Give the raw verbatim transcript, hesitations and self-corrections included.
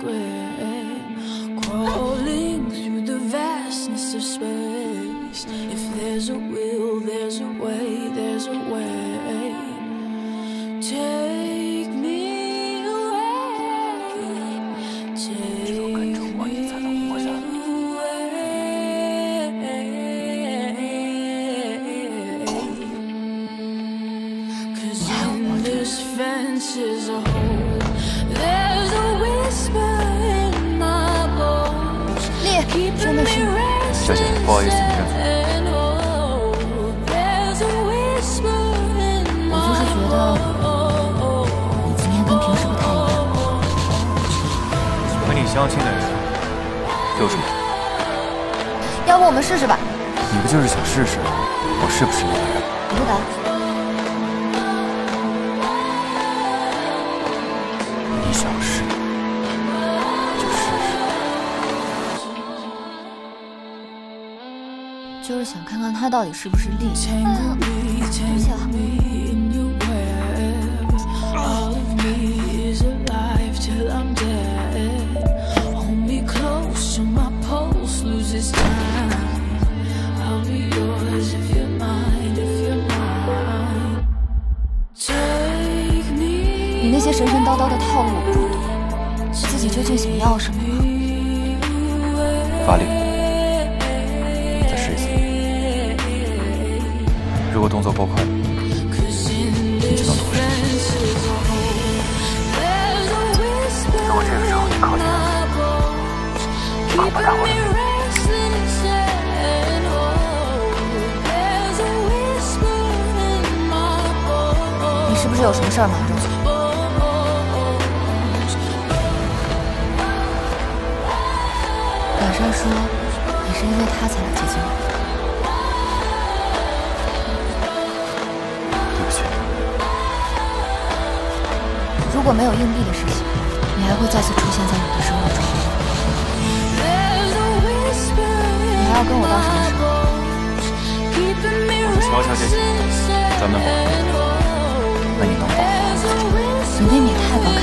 真的是你， 小姐，不好意思，你认错。 我就是觉得你今天跟平时不太一样。 和你相亲的人就是我。 要不我们试试吧？ 你不就是想试试我是不是那个人？ 你不敢？ 你想试就试试。 就是想看看他到底是不是力。嗯，对不起啊。你那些神神叨叨的套路我不懂，自己究竟想要什么？ 发力，再试一次。如果动作够快，你就能脱身。如果这个时候你靠近我，马上把他握住。 你是不是有什么事儿瞒着我？晚上说你是因为他才来接近我。 对不起。 如果没有硬币的事情，你还会再次出现在我的生活中吗？你还要跟我到什么时候？ 我是乔小姐姐，咱们保。那你能保？ 你未免太高看。